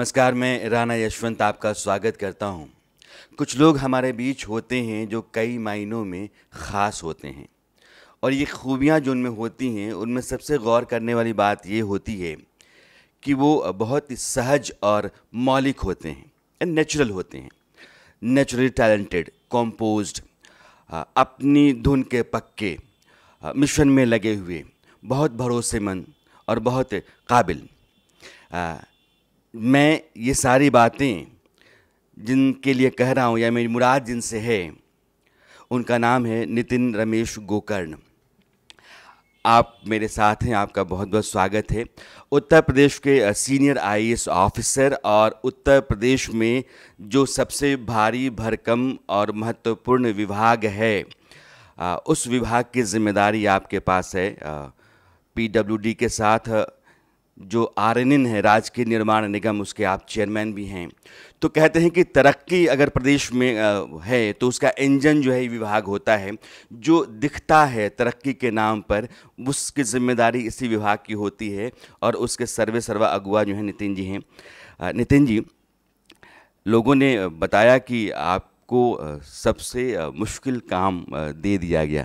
नमस्कार, मैं राणा यशवंत आपका स्वागत करता हूं। कुछ लोग हमारे बीच होते हैं जो कई मायनों में ख़ास होते हैं और ये खूबियां जो उनमें होती हैं उनमें सबसे गौर करने वाली बात ये होती है कि वो बहुत ही सहज और मौलिक होते हैं, नेचुरल होते हैं, नेचुरली टैलेंटेड, कॉम्पोज्ड, अपनी धुन के पक्के, मिशन में लगे हुए, बहुत भरोसेमंद और बहुत काबिल। मैं ये सारी बातें जिनके लिए कह रहा हूँ या मेरी मुराद जिनसे है, उनका नाम है नितिन रमेश गोकर्ण। आप मेरे साथ हैं, आपका बहुत बहुत स्वागत है। उत्तर प्रदेश के सीनियर आईएएस ऑफिसर और उत्तर प्रदेश में जो सबसे भारी भरकम और महत्वपूर्ण विभाग है, उस विभाग की जिम्मेदारी आपके पास है। पीडब्ल्यूडी के साथ जो आरएनएन है, राजकीय निर्माण निगम, उसके आप चेयरमैन भी हैं। तो कहते हैं कि तरक्की अगर प्रदेश में है तो उसका इंजन जो है विभाग होता है। जो दिखता है तरक्की के नाम पर, उसकी जिम्मेदारी इसी विभाग की होती है और उसके सर्वे सर्वा अगुआ जो हैं नितिन जी हैं। नितिन जी, लोगों ने बताया कि आपको सबसे मुश्किल काम दे दिया गया।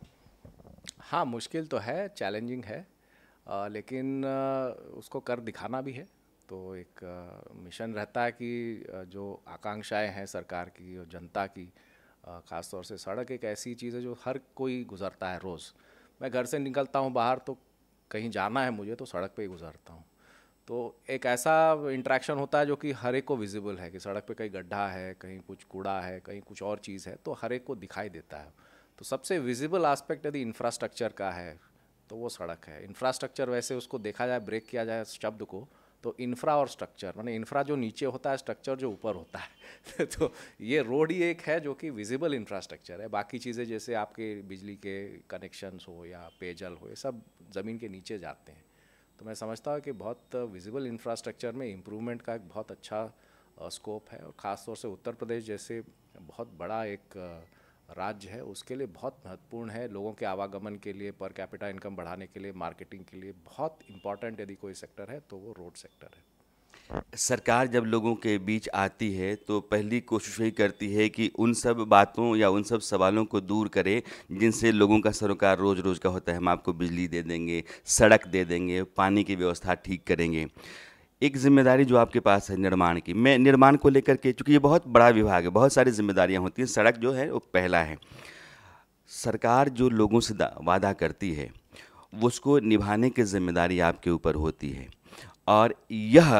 हाँ, मुश्किल तो है, चैलेंजिंग है, लेकिन उसको कर दिखाना भी है। तो एक मिशन रहता है कि जो आकांक्षाएं हैं सरकार की और जनता की, ख़ास तौर से सड़क एक ऐसी चीज़ है जो हर कोई गुज़रता है रोज़। मैं घर से निकलता हूँ बाहर तो कहीं जाना है मुझे तो सड़क पे ही गुज़रता हूँ। तो एक ऐसा इंटरेक्शन होता है जो कि हर एक को विजिबल है कि सड़क पे कहीं गड्ढा है, कहीं कुछ कूड़ा है, कहीं कुछ और चीज़ है, तो हर एक को दिखाई देता है। तो सबसे विजिबल एस्पेक्ट यदि इंफ्रास्ट्रक्चर का है तो वो सड़क है। इंफ्रास्ट्रक्चर वैसे उसको देखा जाए, ब्रेक किया जाए शब्द को, तो इंफ्रा और स्ट्रक्चर, माने इंफ्रा जो नीचे होता है, स्ट्रक्चर जो ऊपर होता है तो ये रोड ही एक है जो कि विजिबल इंफ्रास्ट्रक्चर है। बाकी चीज़ें जैसे आपके बिजली के कनेक्शंस हो या पेयजल हो, ये सब ज़मीन के नीचे जाते हैं। तो मैं समझता हूँ कि बहुत विजिबल इंफ्रास्ट्रक्चर में इम्प्रूवमेंट का एक बहुत अच्छा स्कोप है और ख़ास तौर से उत्तर प्रदेश जैसे बहुत बड़ा एक राज्य है, उसके लिए बहुत महत्वपूर्ण है। लोगों के आवागमन के लिए, पर कैपिटा इनकम बढ़ाने के लिए, मार्केटिंग के लिए बहुत इंपॉर्टेंट यदि कोई सेक्टर है तो वो रोड सेक्टर है। सरकार जब लोगों के बीच आती है तो पहली कोशिश यही करती है कि उन सब बातों या उन सब सवालों को दूर करे जिनसे लोगों का सरोकार रोज़ रोज़ का होता है। हम आपको बिजली दे देंगे, सड़क दे देंगे, पानी की व्यवस्था ठीक करेंगे। एक जिम्मेदारी जो आपके पास है निर्माण की, मैं निर्माण को लेकर के, चूँकि ये बहुत बड़ा विभाग है, बहुत सारी जिम्मेदारियाँ होती हैं, सड़क जो है वो पहला है। सरकार जो लोगों से वादा करती है वो उसको निभाने की जिम्मेदारी आपके ऊपर होती है, और यह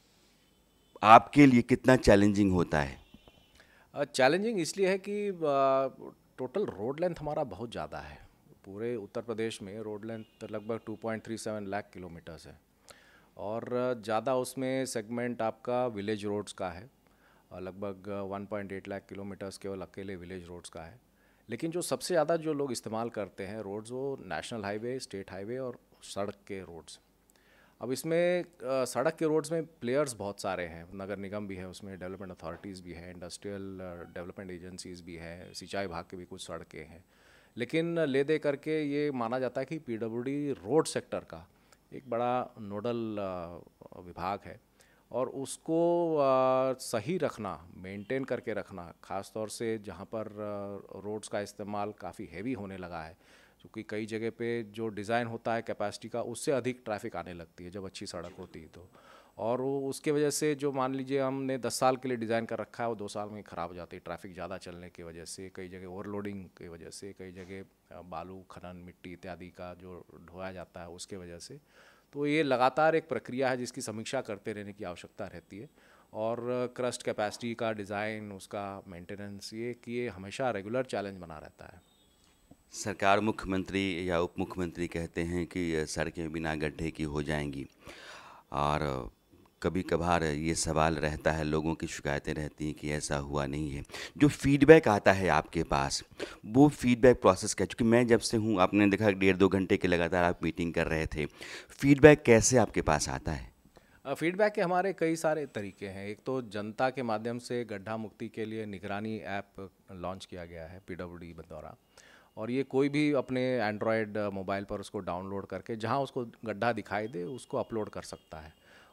आपके लिए कितना चैलेंजिंग होता है? चैलेंजिंग इसलिए है कि टोटल रोड लेंथ हमारा बहुत ज़्यादा है। पूरे उत्तर प्रदेश में रोड लेंथ लगभग 2.37 लाख किलोमीटर्स है और ज़्यादा उसमें सेगमेंट आपका विलेज रोड्स का है। लगभग 1.8 लाख किलोमीटर्स केवल अकेले विलेज रोड्स का है। लेकिन जो सबसे ज़्यादा जो लोग इस्तेमाल करते हैं रोड्स, वो नेशनल हाईवे, स्टेट हाईवे और सड़क के रोड्स। अब इसमें सड़क के रोड्स में प्लेयर्स बहुत सारे हैं, नगर निगम भी है उसमें, डेवलपमेंट अथॉरिटीज़ भी हैं, इंडस्ट्रियल डेवलपमेंट एजेंसीज़ भी हैं, सिंचाई विभाग के भी कुछ सड़कें हैं। लेकिन ले दे करके ये माना जाता है कि पीडब्ल्यूडी रोड सेक्टर का एक बड़ा नोडल विभाग है और उसको सही रखना, मेंटेन करके रखना, ख़ास तौर से जहाँ पर रोड्स का इस्तेमाल काफ़ी हैवी होने लगा है, क्योंकि कई जगह पे जो डिज़ाइन होता है कैपेसिटी का, उससे अधिक ट्रैफिक आने लगती है जब अच्छी सड़क होती है तो। और वो उसके वजह से जो मान लीजिए हमने 10 साल के लिए डिज़ाइन कर रखा है, वो 2 साल में ख़राब हो जाती है, ट्रैफिक ज़्यादा चलने की वजह से, कई जगह ओवरलोडिंग की वजह से, कई जगह बालू खनन, मिट्टी इत्यादि का जो ढोया जाता है उसके वजह से। तो ये लगातार एक प्रक्रिया है जिसकी समीक्षा करते रहने की आवश्यकता रहती है। और क्रस्ट कैपेसिटी का डिज़ाइन, उसका मेंटेनेंस, ये हमेशा रेगुलर चैलेंज बना रहता है। सरकार, मुख्यमंत्री या उप मुख्यमंत्री कहते हैं कि सड़कें बिना गड्ढे की हो जाएंगी, और कभी कभार ये सवाल रहता है, लोगों की शिकायतें रहती हैं कि ऐसा हुआ नहीं है। जो फीडबैक आता है आपके पास, वो फीडबैक प्रोसेस क्या? क्योंकि मैं जब से हूँ, आपने देखा 1.5-2 घंटे के लगातार आप मीटिंग कर रहे थे, फीडबैक कैसे आपके पास आता है? फीडबैक के हमारे कई सारे तरीके हैं। एक तो जनता के माध्यम से गड्ढा मुक्ति के लिए निगरानी ऐप लॉन्च किया गया है पीडब्ल्यूडी द्वारा, और ये कोई भी अपने एंड्रॉयड मोबाइल पर उसको डाउनलोड करके जहाँ उसको गड्ढा दिखाई दे उसको अपलोड कर सकता है।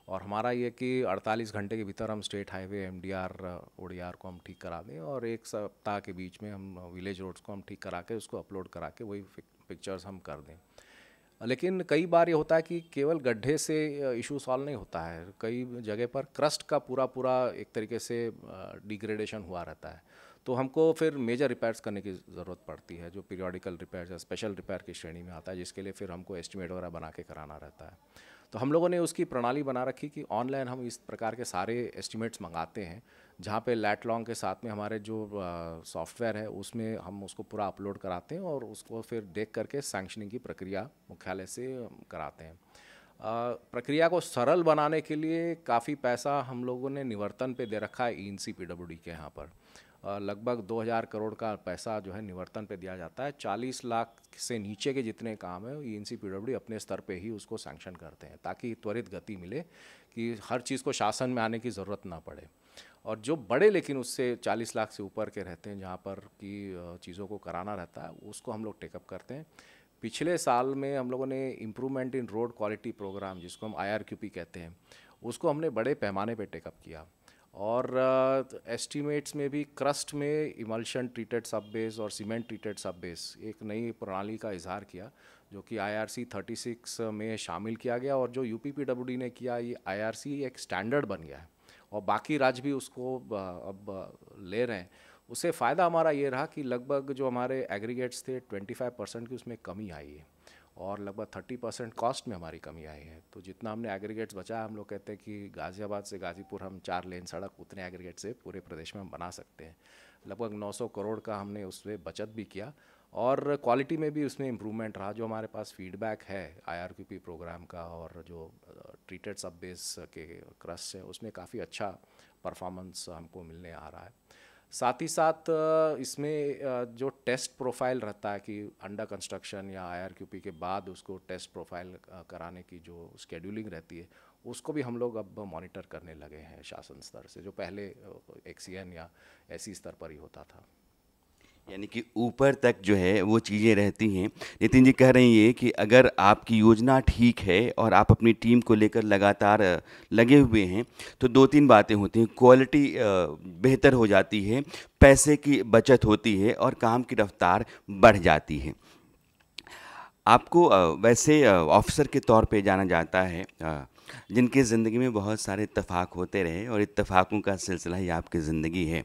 और हमारा ये कि 48 घंटे के भीतर हम स्टेट हाईवे एमडीआर ओडीआर को हम ठीक करा दें, और 1 सप्ताह के बीच में हम विलेज रोड्स को हम ठीक करा के उसको अपलोड करा के वही पिक्चर्स हम कर दें। लेकिन कई बार ये होता है कि केवल गड्ढे से इशू सॉल्व नहीं होता है, कई जगह पर क्रस्ट का पूरा पूरा एक तरीके से डिग्रेडेशन हुआ रहता है, तो हमको फिर मेजर रिपेयर्स करने की ज़रूरत पड़ती है, जो पीरियोडिकल रिपेयर्स या स्पेशल रिपेयर की श्रेणी में आता है, जिसके लिए फिर हमको एस्टिमेट वगैरह बना के कराना रहता है। तो हम लोगों ने उसकी प्रणाली बना रखी कि ऑनलाइन हम इस प्रकार के सारे एस्टिमेट्स मंगाते हैं, जहाँ पे लैट लॉन्ग के साथ में हमारे जो सॉफ्टवेयर है उसमें हम उसको पूरा अपलोड कराते हैं, और उसको फिर देख करके सैंक्शनिंग की प्रक्रिया मुख्यालय से कराते हैं। प्रक्रिया को सरल बनाने के लिए काफ़ी पैसा हम लोगों ने निवर्तन पे दे रखा है ईएनसी पीडब्ल्यूडी के यहाँ पर। लगभग 2000 करोड़ का पैसा जो है निवर्तन पे दिया जाता है। 40 लाख से नीचे के जितने काम है ईएनसी पीडब्ल्यूडी अपने स्तर पे ही उसको सैंक्शन करते हैं, ताकि त्वरित गति मिले, कि हर चीज़ को शासन में आने की ज़रूरत ना पड़े। और जो बड़े लेकिन उससे 40 लाख से ऊपर के रहते हैं, जहाँ पर कि चीज़ों को कराना रहता है, उसको हम लोग टेकअप करते हैं। पिछले साल में हम लोगों ने improvement in road quality programme, जिसको हम IRQP कहते हैं, उसको हमने बड़े पैमाने पे टेकअप किया। और एस्टीमेट्स में भी क्रस्ट में इमल्शन ट्रीटेड सब बेस और सीमेंट ट्रीटेड सब बेस एक नई प्रणाली का इजहार किया, जो कि IRC 36 में शामिल किया गया, और जो UPPWD ने किया, ये IRC एक स्टैंडर्ड बन गया है, और बाकी राज्य भी उसको अब ले रहे हैं। उससे फ़ायदा हमारा ये रहा कि लगभग जो हमारे एग्रीगेट्स थे 25% की उसमें कमी आई है, और लगभग 30% कॉस्ट में हमारी कमी आई है। तो जितना हमने एग्रीगेट्स बचाया, हम लोग कहते हैं कि गाज़ियाबाद से गाज़ीपुर हम 4 लेन सड़क उतने एग्रीगेट से पूरे प्रदेश में हम बना सकते हैं। लगभग 900 करोड़ का हमने उसमें बचत भी किया, और क्वालिटी में भी उसमें इम्प्रूवमेंट रहा। जो हमारे पास फीडबैक है IRQP प्रोग्राम का, और जो ट्रीटेड सब बेस के क्रस्ट है, उसमें काफ़ी अच्छा परफॉर्मेंस हमको मिलने आ रहा है। साथ ही साथ इसमें जो टेस्ट प्रोफाइल रहता है कि अंडर कंस्ट्रक्शन या IRQP के बाद उसको टेस्ट प्रोफाइल कराने की जो शेड्यूलिंग रहती है, उसको भी हम लोग अब मॉनिटर करने लगे हैं शासन स्तर से, जो पहले XCN या ऐसी स्तर पर ही होता था। यानी कि ऊपर तक जो है वो चीज़ें रहती हैं। नितिन जी कह रही हैं कि अगर आपकी योजना ठीक है और आप अपनी टीम को लेकर लगातार लगे हुए हैं, तो 2-3 बातें होती हैं। क्वालिटी बेहतर हो जाती है, पैसे की बचत होती है, और काम की रफ्तार बढ़ जाती है। आपको वैसे ऑफिसर के तौर पे जाना जाता है, जिनकी ज़िंदगी में बहुत सारे इत्तेफाक होते रहे, और इत्तेफाकों का सिलसिला ही आपकी ज़िंदगी है।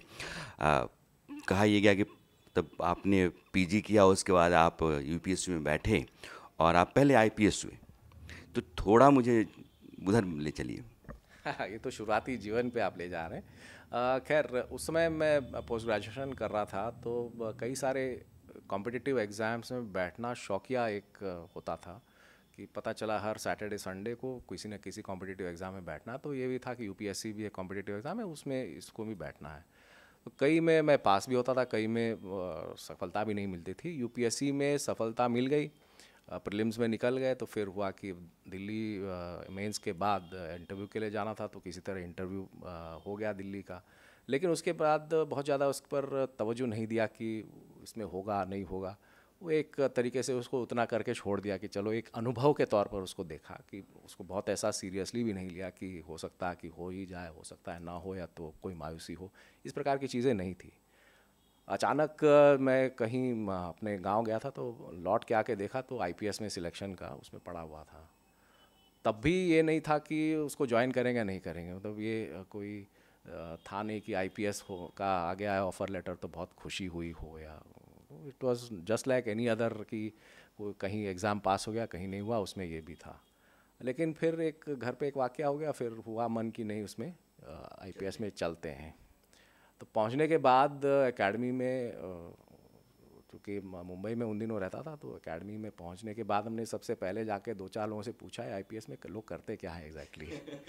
कहा यह गया कि तब आपने PG किया, उसके बाद आप UPSC में बैठे, और आप पहले IPS हुए। तो थोड़ा मुझे उधर ले चलिए। ये तो शुरुआती जीवन पे आप ले जा रहे हैं। खैर, उस समय मैं पोस्ट ग्रेजुएशन कर रहा था, तो कई सारे कॉम्पिटिटिव एग्ज़ाम्स में बैठना शौकिया एक होता था, कि पता चला हर सैटरडे संडे को किसी न किसी कॉम्पिटिटिव एग्ज़ाम में बैठना। तो ये भी था कि UPSC भी एक कॉम्पिटिटिव एग्ज़ाम है, उसमें इसको भी बैठना है। तो कई में मैं पास भी होता था, कई में सफलता भी नहीं मिलती थी। UPSC में सफलता मिल गई, प्रीलिम्स में निकल गए, तो फिर हुआ कि दिल्ली मेंस के बाद इंटरव्यू के लिए जाना था, तो किसी तरह इंटरव्यू हो गया दिल्ली का। लेकिन उसके बाद बहुत ज़्यादा उस पर तवज्जो नहीं दिया कि इसमें होगा नहीं होगा। वो एक तरीके से उसको उतना करके छोड़ दिया कि चलो एक अनुभव के तौर पर उसको देखा, कि उसको बहुत ऐसा सीरियसली भी नहीं लिया कि हो सकता है कि हो ही जाए, हो सकता है ना हो, या तो कोई मायूसी हो, इस प्रकार की चीज़ें नहीं थी। अचानक मैं कहीं अपने गांव गया था, तो लौट के आके देखा तो IPS में सिलेक्शन का उसमें पड़ा हुआ था। तब भी ये नहीं था कि उसको ज्वाइन करेंगे नहीं करेंगे, मतलब ये कोई था नहीं कि IPS हो का आ गया है ऑफ़र लेटर तो बहुत खुशी हुई हो, या it was just like any other कि वो कहीं एग्ज़ाम पास हो गया, कहीं नहीं हुआ, उसमें ये भी था। लेकिन फिर एक घर पे एक वाक़या हो गया, फिर हुआ मन कि नहीं उसमें IPS में चलते हैं। तो पहुंचने के बाद एकेडमी में, क्योंकि मुंबई में उन दिनों रहता था, तो एकेडमी में पहुंचने के बाद हमने सबसे पहले जाके 2-4 लोगों से पूछा है IPS में लोग करते क्या है एग्जैक्टली।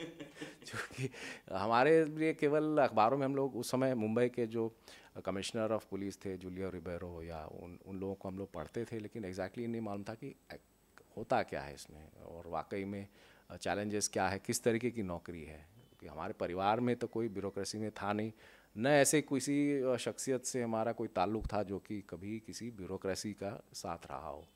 क्योंकि हमारे लिए केवल अखबारों में हम लोग उस समय मुंबई के जो कमिश्नर ऑफ पुलिस थे जूलियो रिबेरो, या उन लोगों को हम लोग पढ़ते थे, लेकिन एग्जैक्टली नहीं मालूम था कि होता क्या है इसमें, और वाकई में चैलेंजेस क्या है, किस तरीके की नौकरी है। क्योंकि हमारे परिवार में तो कोई ब्यूरोक्रेसी में था नहीं, न ऐसे किसी शख्सियत से हमारा कोई ताल्लुक़ था जो कि कभी किसी ब्यूरोक्रेसी का साथ रहा हो।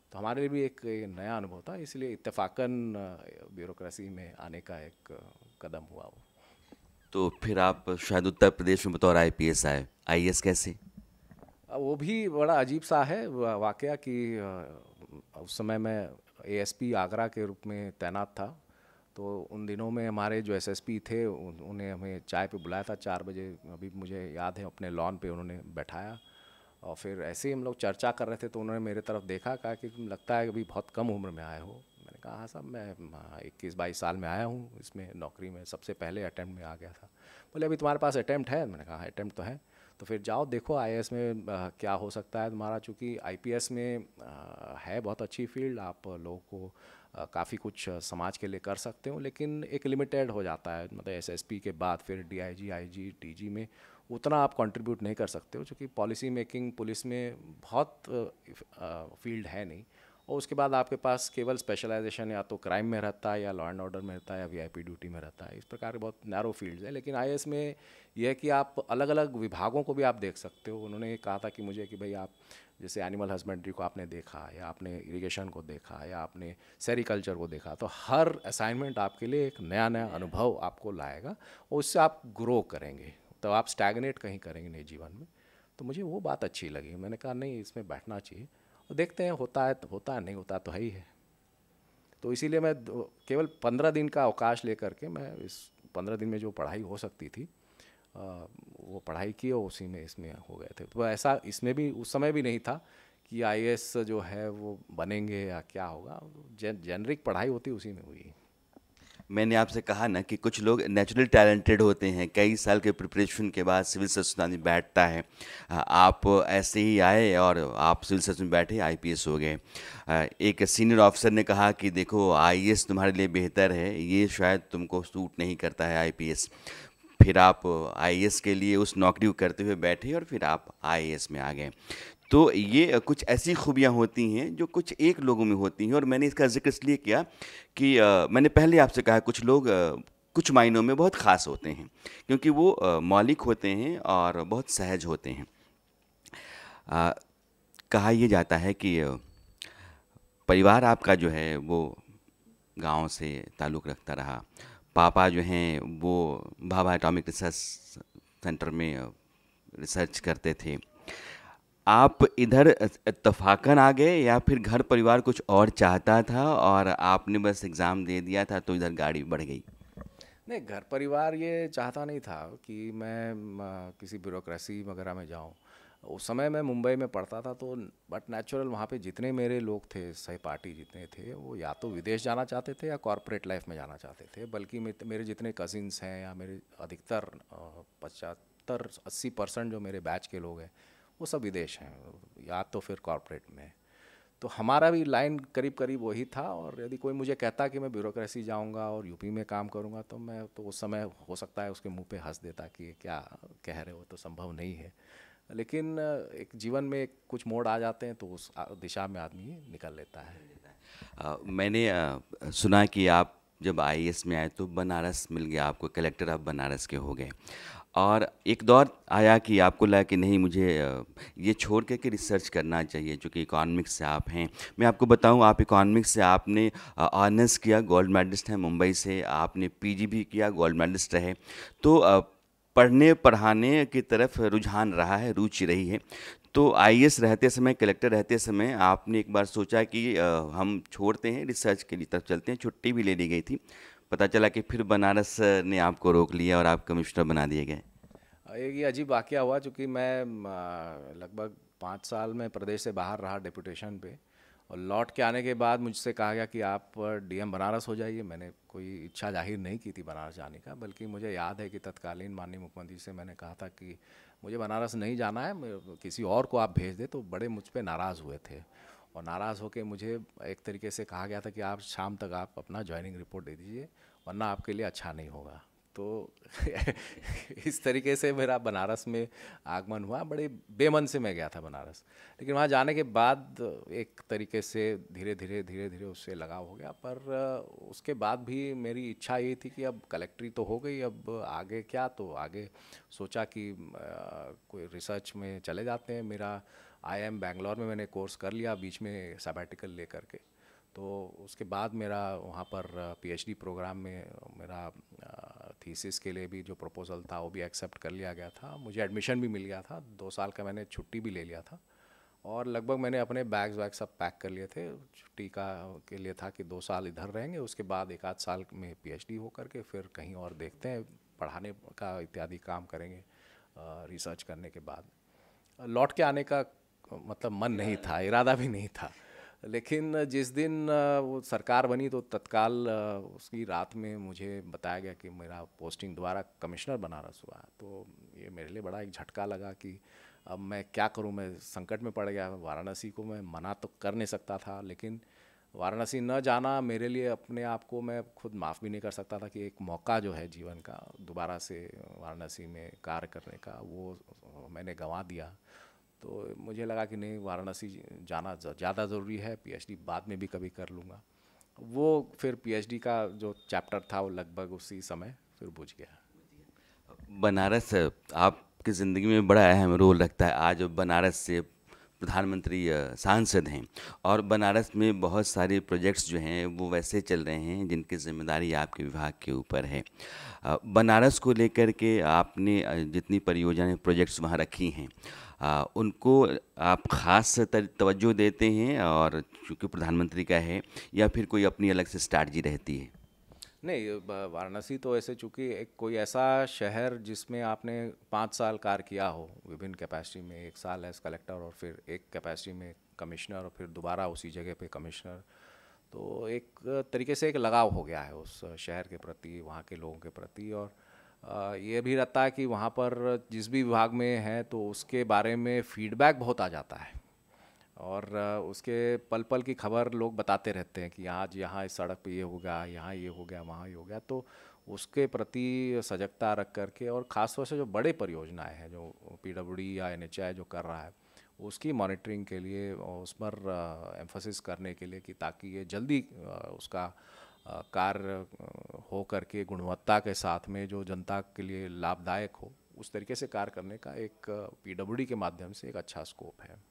तो हमारे लिए भी एक ये नया अनुभव था, इसलिए इत्तेफाकन ब्यूरोक्रेसी में आने का एक कदम हुआ वो। तो फिर आप शायद उत्तर प्रदेश में बतौर आईपीएस आए, आईएएस कैसे? वो भी बड़ा अजीब सा है वाकया कि उस समय मैं एएसपी आगरा के रूप में तैनात था। तो उन दिनों में हमारे जो एसएसपी थे उन्हें हमें चाय पे बुलाया था 4 बजे, अभी मुझे याद है, अपने लॉन पे उन्होंने बैठाया और फिर ऐसे ही हम लोग चर्चा कर रहे थे तो उन्होंने मेरे तरफ देखा, कहा कि तुम लगता है कि अभी बहुत कम उम्र में आए हो। मैंने कहा हाँ साहब, मैं 21-22 साल में आया हूँ इसमें नौकरी में, सबसे पहले अटैम्प्ट में आ गया था। बोले अभी तुम्हारे पास अटैम्प्ट है? मैंने कहा अटैम्प्ट तो है। तो फिर जाओ देखो आईएएस में क्या हो सकता है तुम्हारा, चूँकि आईपीएस में है बहुत अच्छी फील्ड, आप लोगों को काफ़ी कुछ समाज के लिए कर सकते हो, लेकिन एक लिमिटेड हो जाता है, मतलब एसएसपी के बाद फिर डीआईजी, आईजी, टीजी में उतना आप कंट्रीब्यूट नहीं कर सकते हो, क्योंकि पॉलिसी मेकिंग पुलिस में बहुत फील्ड है नहीं। और उसके बाद आपके पास केवल स्पेशलाइजेशन या तो क्राइम में रहता है या लॉ एंड ऑर्डर में रहता है या वीआईपी ड्यूटी में रहता है, इस प्रकार के बहुत नैरो फील्ड्स है। लेकिन आईएएस में यह है कि आप अलग अलग विभागों को भी आप देख सकते हो। उन्होंने कहा था कि मुझे कि भाई आप जैसे एनिमल हस्बेंड्री को आपने देखा या आपने इरिगेशन को देखा या आपने सेरिकल्चर को देखा, तो हर असाइनमेंट आपके लिए एक नया नया अनुभव आपको लाएगा और उससे आप ग्रो करेंगे, तो आप स्टैगनेट कहीं करेंगे नहीं जीवन में। तो मुझे वो बात अच्छी लगी, मैंने कहा नहीं इसमें बैठना चाहिए और देखते हैं होता है तो होता है, नहीं होता तो है ही है। तो इसीलिए मैं केवल 15 दिन का अवकाश लेकर के मैं इस 15 दिन में जो पढ़ाई हो सकती थी वो पढ़ाई की और उसी में इसमें हो गए थे। तो ऐसा इसमें भी उस समय भी नहीं था कि आईएएस जो है वो बनेंगे या क्या होगा, जेनरिक पढ़ाई होती उसी में हुई। मैंने आपसे कहा ना कि कुछ लोग नेचुरल टैलेंटेड होते हैं, कई साल के प्रिपरेशन के बाद सिविल सर्विस में बैठता है। आप ऐसे ही आए और आप सिविल सर्विस में बैठे आईपीएस हो गए। एक सीनियर ऑफिसर ने कहा कि देखो आईएएस तुम्हारे लिए बेहतर है, ये शायद तुमको सूट नहीं करता है आईपीएस। फिर आप आईएएस के लिए उस नौकरी को करते हुए बैठे और फिर आप आईएएस में आ गए। तो ये कुछ ऐसी खूबियाँ होती हैं जो कुछ एक लोगों में होती हैं, और मैंने इसका जिक्र इसलिए किया कि मैंने पहले आपसे कहा कुछ लोग कुछ मायनों में बहुत ख़ास होते हैं क्योंकि वो मौलिक होते हैं और बहुत सहज होते हैं। अ, कहा यह जाता है कि परिवार आपका जो है वो गांव से ताल्लुक़ रखता रहा। पापा जो हैं वो भाभा एटॉमिक रिसर्च सेंटर में रिसर्च करते थे। आप इधर इत्तफाकन आ गए या फिर घर परिवार कुछ और चाहता था और आपने बस एग्ज़ाम दे दिया था तो इधर गाड़ी बढ़ गई? नहीं, घर परिवार ये चाहता नहीं था कि मैं किसी ब्यूरोक्रेसी वगैरह में जाऊं। उस समय मैं मुंबई में पढ़ता था, तो बट नेचुरल वहाँ पे जितने मेरे लोग थे, सहपाठी जितने थे, वो या तो विदेश जाना चाहते थे या कॉरपोरेट लाइफ में जाना चाहते थे। बल्कि मेरे जितने कजिन्स हैं या मेरे अधिकतर 75-80% जो मेरे बैच के लोग हैं वो सब विदेश हैं या तो फिर कॉरपोरेट में। तो हमारा भी लाइन करीब करीब वही था, और यदि कोई मुझे कहता कि मैं ब्यूरोक्रेसी जाऊंगा और यूपी में काम करूंगा, तो मैं तो उस समय हो सकता है उसके मुंह पे हंस देता कि ये क्या कह रहे हो, तो संभव नहीं है। लेकिन एक जीवन में कुछ मोड़ आ जाते हैं तो उस दिशा में आदमी निकल लेता है। मैंने सुना कि आप जब आईएएस में आए तो बनारस मिल गया आपको, कलेक्टर आप बनारस के हो गए, और एक दौर आया कि आपको लगा कि नहीं मुझे ये छोड़ के कि रिसर्च करना चाहिए, चूँकि इकोनॉमिक्स से आप हैं। मैं आपको बताऊं, आप इकोनॉमिक्स से आपने ऑनर्स किया, गोल्ड मेडलिस्ट हैं मुंबई से, आपने पीजी भी किया, गोल्ड मेडलिस्ट रहे। तो पढ़ने पढ़ाने की तरफ रुझान रहा है, रुचि रही है। तो आईएएस रहते समय, कलेक्टर रहते समय आपने एक बार सोचा कि हम छोड़ते हैं, रिसर्च के लिए तरफ चलते हैं, छुट्टी भी ले ली गई थी। पता चला कि फिर बनारस ने आपको रोक लिया और आप कमिश्नर बना दिए गए। एक ये अजीब वाकया हुआ, चूँकि मैं लगभग 5 साल में प्रदेश से बाहर रहा डिप्यूटेशन पे, और लौट के आने के बाद मुझसे कहा गया कि आप डीएम बनारस हो जाइए। मैंने कोई इच्छा जाहिर नहीं की थी बनारस जाने का, बल्कि मुझे याद है कि तत्कालीन माननीय मुख्यमंत्री से मैंने कहा था कि मुझे बनारस नहीं जाना है, किसी और को आप भेज दे। तो बड़े मुझ पर नाराज़ हुए थे, और नाराज़ होकर मुझे एक तरीके से कहा गया था कि आप शाम तक आप अपना ज्वाइनिंग रिपोर्ट दे दीजिए, वरना आपके लिए अच्छा नहीं होगा। तो इस तरीके से मेरा बनारस में आगमन हुआ। बड़े बेमन से मैं गया था बनारस, लेकिन वहाँ जाने के बाद एक तरीके से धीरे धीरे उससे लगाव हो गया। पर उसके बाद भी मेरी इच्छा ये थी कि अब कलेक्ट्री तो हो गई, अब आगे क्या। तो आगे सोचा कि कोई रिसर्च में चले जाते हैं। मेरा IIM बैंगलोर में मैंने कोर्स कर लिया बीच में सैबैटिकल ले करके। तो उसके बाद मेरा वहाँ पर PhD प्रोग्राम में मेरा थीसिस के लिए भी जो प्रपोज़ल था वो भी एक्सेप्ट कर लिया गया था। मुझे एडमिशन भी मिल गया था, 2 साल का मैंने छुट्टी भी ले लिया था और लगभग मैंने अपने बैग्स वैग सब पैक कर लिए थे। छुट्टी का के लिए था कि 2 साल इधर रहेंगे, उसके बाद 1 आध साल में PhD हो करके फिर कहीं और देखते हैं, पढ़ाने का इत्यादि काम करेंगे रिसर्च करने के बाद। लौट के आने का मतलब मन नहीं था, इरादा भी नहीं था। लेकिन जिस दिन वो सरकार बनी तो तत्काल उसकी रात में मुझे बताया गया कि मेरा पोस्टिंग दोबारा कमिश्नर बनारस हुआ। तो ये मेरे लिए बड़ा एक झटका लगा कि अब मैं क्या करूं, मैं संकट में पड़ गया। वाराणसी को मैं मना तो कर नहीं सकता था, लेकिन वाराणसी न जाना मेरे लिए अपने आप को मैं खुद माफ़ भी नहीं कर सकता था कि एक मौका जो है जीवन का दोबारा से वाराणसी में कार्य करने का, वो मैंने गंवा दिया। तो मुझे लगा कि नहीं, वाराणसी जाना ज़्यादा ज़रूरी है, PhD बाद में भी कभी कर लूँगा। वो फिर PhD का जो चैप्टर था वो लगभग उसी समय फिर बुझ गया। बनारस आपकी ज़िंदगी में बड़ा अहम रोल रखता है। आज बनारस से प्रधानमंत्री सांसद हैं और बनारस में बहुत सारे प्रोजेक्ट्स जो हैं वो वैसे चल रहे हैं जिनकी जिम्मेदारी आपके विभाग के ऊपर है। बनारस को लेकर के आपने जितनी परियोजनाएं प्रोजेक्ट्स वहाँ रखी हैं उनको आप ख़ास तवज्जो देते हैं और चूँकि प्रधानमंत्री का है, या फिर कोई अपनी अलग से स्ट्रैटेजी रहती है? नहीं, वाराणसी तो ऐसे चूँकि एक कोई ऐसा शहर जिसमें आपने 5 साल कार्य किया हो विभिन्न कैपेसिटी में, 1 साल एज कलेक्टर और फिर एक कैपेसिटी में कमिश्नर और फिर दोबारा उसी जगह पे कमिश्नर, तो एक तरीके से एक लगाव हो गया है उस शहर के प्रति, वहाँ के लोगों के प्रति। और ये भी रहता है कि वहाँ पर जिस भी विभाग में है तो उसके बारे में फीडबैक बहुत आ जाता है और उसके पल पल की खबर लोग बताते रहते हैं कि आज यहाँ इस सड़क पे ये हो गया, यहाँ ये हो गया, वहाँ ये हो गया। तो उसके प्रति सजगता रख करके और ख़ास तौर से जो बड़े परियोजनाएं हैं जो PWD या NHI जो कर रहा है उसकी मॉनिटरिंग के लिए और उस पर एम्फोसिस करने के लिए कि ताकि ये जल्दी उसका कार्य हो करके गुणवत्ता के साथ में जो जनता के लिए लाभदायक हो, उस तरीके से कार्य करने का एक PWD के माध्यम से एक अच्छा स्कोप है।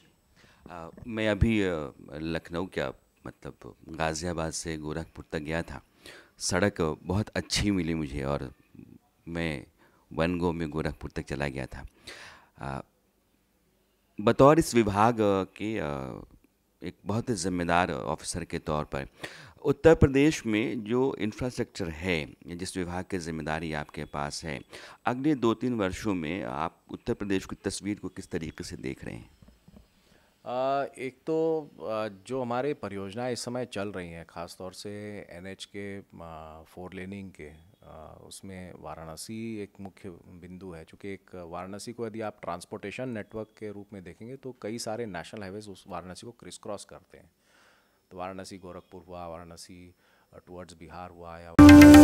मैं अभी लखनऊ क्या मतलब गाज़ियाबाद से गोरखपुर तक गया था। सड़क बहुत अच्छी मिली मुझे और मैं वन गो में गोरखपुर तक चला गया था। बतौर इस विभाग के एक बहुत जिम्मेदार ऑफिसर के तौर पर उत्तर प्रदेश में जो इंफ्रास्ट्रक्चर है, जिस विभाग की जिम्मेदारी आपके पास है, अगले 2-3 वर्षों में आप उत्तर प्रदेश की तस्वीर को किस तरीके से देख रहे हैं? एक तो जो हमारे परियोजनाएं इस समय चल रही हैं, ख़ास तौर से NH के 4 लेनिंग के, उसमें वाराणसी एक मुख्य बिंदु है। चूँकि एक वाराणसी को यदि आप ट्रांसपोर्टेशन नेटवर्क के रूप में देखेंगे तो कई सारे नेशनल हाईवेज उस वाराणसी को क्रिस क्रॉस करते हैं। तो वाराणसी गोरखपुर हुआ, वाराणसी टुवर्ड्स बिहार हुआ, या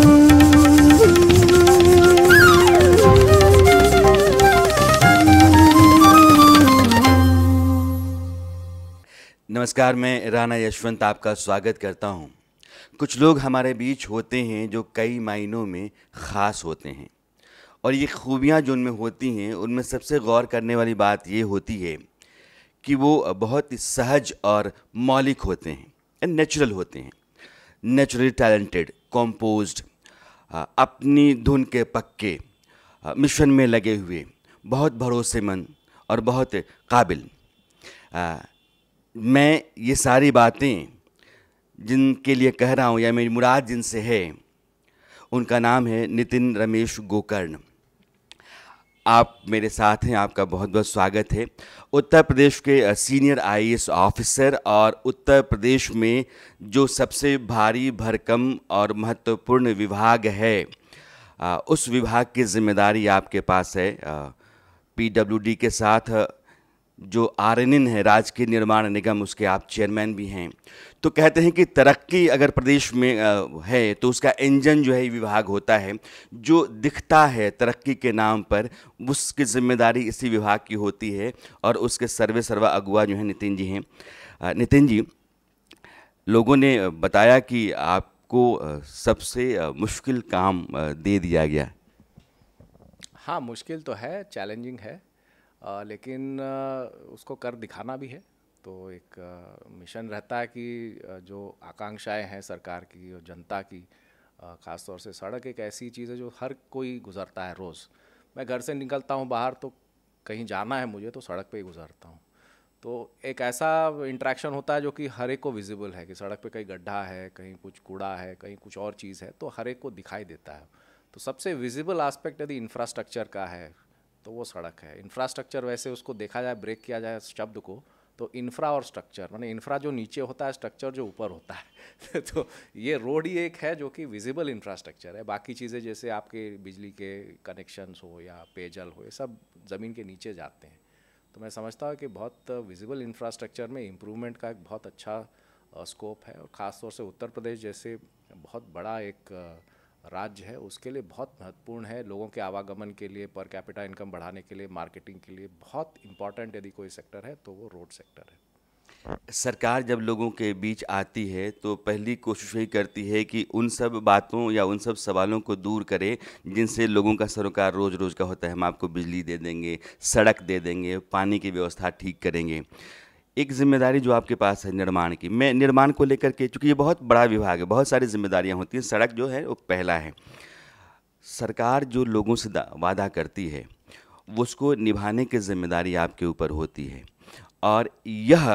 नमस्कार, मैं राणा यशवंत आपका स्वागत करता हूं। कुछ लोग हमारे बीच होते हैं जो कई मायनों में ख़ास होते हैं और ये खूबियां जो उनमें होती हैं उनमें सबसे गौर करने वाली बात ये होती है कि वो बहुत ही सहज और मौलिक होते हैं, नेचुरल होते हैं, नेचुरली टैलेंटेड, कॉम्पोज्ड, अपनी धुन के पक्के, मिशन में लगे हुए, बहुत भरोसेमंद और बहुत काबिल। मैं ये सारी बातें जिनके लिए कह रहा हूँ या मेरी मुराद जिनसे है, उनका नाम है नितिन रमेश गोकर्ण। आप मेरे साथ हैं, आपका बहुत बहुत स्वागत है। उत्तर प्रदेश के सीनियर IAS ऑफिसर और उत्तर प्रदेश में जो सबसे भारी भरकम और महत्वपूर्ण विभाग है, उस विभाग की जिम्मेदारी आपके पास है। PWD के साथ जो RNN है, राजकीय निर्माण निगम, उसके आप चेयरमैन भी हैं। तो कहते हैं कि तरक्की अगर प्रदेश में है तो उसका इंजन जो है विभाग होता है। जो दिखता है तरक्की के नाम पर, उसकी जिम्मेदारी इसी विभाग की होती है और उसके सर्वे सर्वा अगुआ जो हैं नितिन जी हैं। नितिन जी, लोगों ने बताया कि आपको सबसे मुश्किल काम दे दिया गया। हाँ, मुश्किल तो है, चैलेंजिंग है। लेकिन उसको कर दिखाना भी है। तो एक मिशन रहता है कि जो आकांक्षाएं हैं सरकार की और जनता की, ख़ास तौर से सड़क एक ऐसी चीज़ है जो हर कोई गुज़रता है रोज़। मैं घर से निकलता हूँ बाहर तो कहीं जाना है मुझे तो सड़क पे ही गुज़रता हूँ। तो एक ऐसा इंटरेक्शन होता है जो कि हर एक को विजिबल है कि सड़क पे कहीं गड्ढा है, कहीं कुछ कूड़ा है, कहीं कुछ और चीज़ है, तो हर एक को दिखाई देता है। तो सबसे विजिबल एस्पेक्ट यदि इंफ्रास्ट्रक्चर का है तो वो सड़क है। इंफ्रास्ट्रक्चर वैसे उसको देखा जाए, ब्रेक किया जाए शब्द को, तो इंफ्रा और स्ट्रक्चर, माने इंफ्रा जो नीचे होता है, स्ट्रक्चर जो ऊपर होता है तो ये रोड ही एक है जो कि विजिबल इंफ्रास्ट्रक्चर है। बाकी चीज़ें जैसे आपके बिजली के कनेक्शंस हो या पेयजल हो, ये सब ज़मीन के नीचे जाते हैं। तो मैं समझता हूँ कि बहुत विजिबल इंफ्रास्ट्रक्चर में इम्प्रूवमेंट का एक बहुत अच्छा स्कोप है, और ख़ास तौर से उत्तर प्रदेश जैसे बहुत बड़ा एक राज्य है उसके लिए बहुत महत्वपूर्ण है। लोगों के आवागमन के लिए, पर कैपिटा इनकम बढ़ाने के लिए, मार्केटिंग के लिए बहुत इंपॉर्टेंट यदि कोई सेक्टर है तो वो रोड सेक्टर है। सरकार जब लोगों के बीच आती है तो पहली कोशिश यही करती है कि उन सब बातों या उन सब सवालों को दूर करे जिनसे लोगों का सरोकार रोज़ रोज़ का होता है। हम आपको बिजली दे देंगे, सड़क दे देंगे, पानी की व्यवस्था ठीक करेंगे। एक जिम्मेदारी जो आपके पास है निर्माण की, मैं निर्माण को लेकर के, चूँकि ये बहुत बड़ा विभाग है, बहुत सारी जिम्मेदारियाँ होती हैं, सड़क जो है वो पहला है। सरकार जो लोगों से वादा करती है वो उसको निभाने की जिम्मेदारी आपके ऊपर होती है, और यह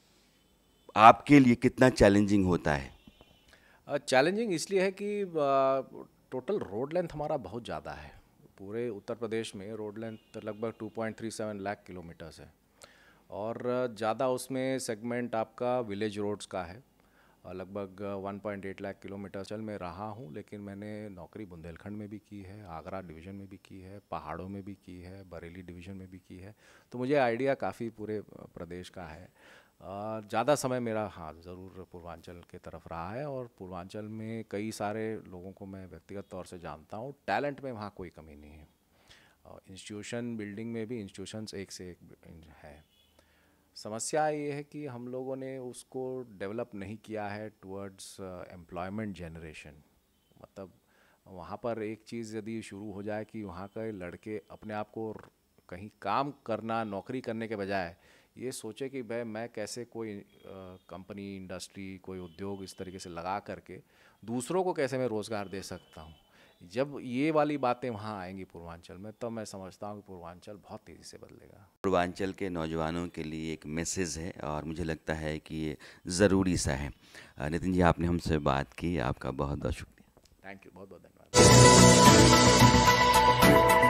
आपके लिए कितना चैलेंजिंग होता है? चैलेंजिंग इसलिए है कि टोटल रोड लेंथ हमारा बहुत ज़्यादा है। पूरे उत्तर प्रदेश में रोड लेंथ लगभग 2.37 लाख किलोमीटर्स है, और ज़्यादा उसमें सेगमेंट आपका विलेज रोड्स का है। लगभग 1.8 लाख किलोमीटर चल मैं रहा हूँ, लेकिन मैंने नौकरी बुंदेलखंड में भी की है, आगरा डिवीज़न में भी की है, पहाड़ों में भी की है, बरेली डिवीज़न में भी की है। तो मुझे आइडिया काफ़ी पूरे प्रदेश का है। ज़्यादा समय मेरा हाँ ज़रूर पूर्वांचल के तरफ रहा है, और पूर्वांचल में कई सारे लोगों को मैं व्यक्तिगत तौर से जानता हूँ। टैलेंट में वहाँ कोई कमी नहीं है, इंस्टीट्यूशन बिल्डिंग में भी इंस्टीट्यूशंस एक से एक है। समस्या ये है कि हम लोगों ने उसको डेवलप नहीं किया है टुवर्ड्स एम्प्लॉयमेंट जनरेशन। मतलब वहाँ पर एक चीज़ यदि शुरू हो जाए कि वहाँ के लड़के अपने आप को कहीं काम करना, नौकरी करने के बजाय ये सोचे कि भाई मैं कैसे कोई कंपनी, इंडस्ट्री, कोई उद्योग इस तरीके से लगा करके दूसरों को कैसे मैं रोज़गार दे सकता हूँ, जब ये वाली बातें वहाँ आएंगी पूर्वांचल में, तो मैं समझता हूँ कि पूर्वांचल बहुत तेज़ी से बदलेगा। पूर्वांचल के नौजवानों के लिए एक मैसेज है, और मुझे लगता है कि ये ज़रूरी सा है। नितिन जी, आपने हमसे बात की, आपका बहुत बहुत शुक्रिया। थैंक यू, बहुत बहुत धन्यवाद।